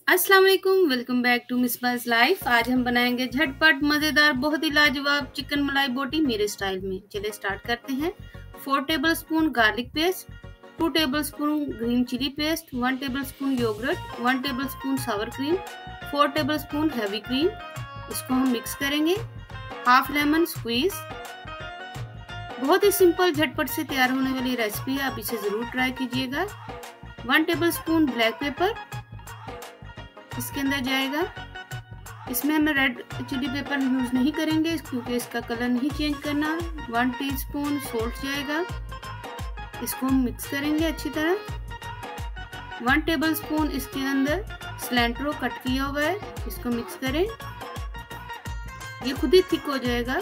अस्सलाम वालेकुम, welcome back to Misbah's life. आज हम बनाएंगे झटपट मज़ेदार बहुत ही लाजवाब चिकन मलाई बोटी मेरे स्टाइल में। चलिए स्टार्ट करते हैं। 4 tablespoon garlic paste, 2 tablespoon green chilli paste, 1 tablespoon yogurt, 1 tablespoon sour cream, 4 tablespoon heavy cream. इसको हम मिक्स करेंगे। Half lemon squeeze. बहुत ही सिंपल झटपट से तैयार होने वाली रेसिपी है, आप इसे ज़रूर ट्राई कीजिएगा। 1 टेबलस्पून ब्लैक पेपर इसके अंदर जाएगा। इसमें हम रेड चिली पेपर यूज नहीं करेंगे क्योंकि इसका कलर नहीं चेंज करना। 1 टीस्पून सॉल्ट जाएगा। इसको हम मिक्स करेंगे अच्छी तरह। 1 टेबलस्पून इसके अंदर सिलेंट्रो कट किया हुआ है, इसको मिक्स करें। ये खुद ही थिक हो जाएगा।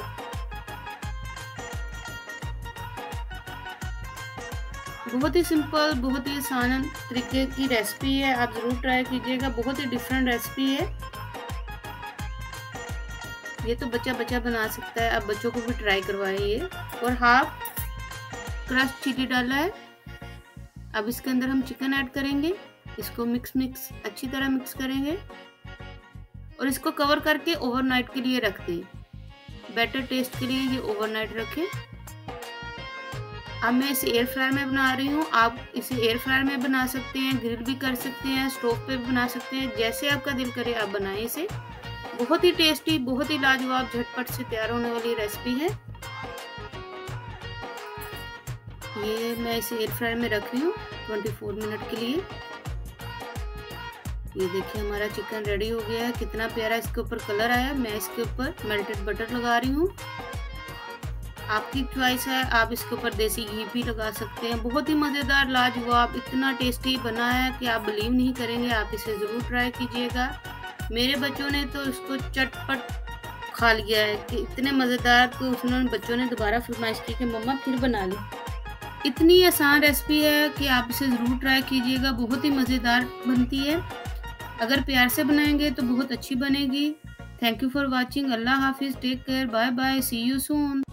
बहुत ही सिंपल, बहुत ही आसान तरीके की रेसिपी है, आप जरूर ट्राई कीजिएगा। बहुत ही डिफरेंट रेसिपी है। ये तो बच्चा बच्चा बना सकता है, आप बच्चों को भी ट्राई करवाइए। और हाफ क्रश चिली डाला है। अब इसके अंदर हम चिकन ऐड करेंगे। इसको मिक्स अच्छी तरह मिक्स करेंगे और इसको कवर करके ओवरनाइट के लिए रख दें। बेटर टेस्ट के लिए ये ओवरनाइट रखें। अब मैं इसे एयर फ्रायर में बना रही हूँ। आप इसे एयर फ्रायर में बना सकते हैं, ग्रिल भी कर सकते हैं, स्टोव पे भी बना सकते हैं, जैसे आपका दिल करे आप बनाएं इसे। बहुत ही टेस्टी, बहुत ही लाजवाब, झटपट से तैयार होने वाली रेसिपी है। ये मैं इसे एयर फ्रायर में रख रही हूँ 24 मिनट के लिए। ये देखिए हमारा चिकन रेडी हो गया है। कितना प्यारा इसके ऊपर कलर आया। मैं इसके ऊपर मेल्टेड बटर लगा रही हूँ। आपकी चॉइस है, आप इसके ऊपर देसी घी भी लगा सकते हैं। बहुत ही मज़ेदार, लाजवाब, इतना टेस्टी बना है कि आप बिलीव नहीं करेंगे। आप इसे ज़रूर ट्राई कीजिएगा। मेरे बच्चों ने तो इसको चटपट खा लिया है कि इतने मज़ेदार, तो उन्होंने बच्चों ने दोबारा फरमाइश की कि मम्मा फिर बना ली। इतनी आसान रेसिपी है कि आप इसे ज़रूर ट्राई कीजिएगा। बहुत ही मज़ेदार बनती है। अगर प्यार से बनाएंगे तो बहुत अच्छी बनेगी। Thank you for watching. अल्लाह हाफिज़, take care, bye bye, see you soon.